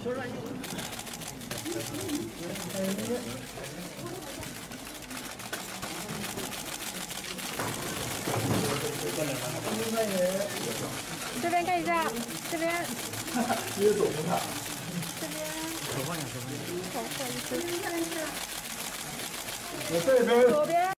这边看一下，这边。 直接走不看。 这边。 手放下，手放下。 不好意思。 我这边。 左边。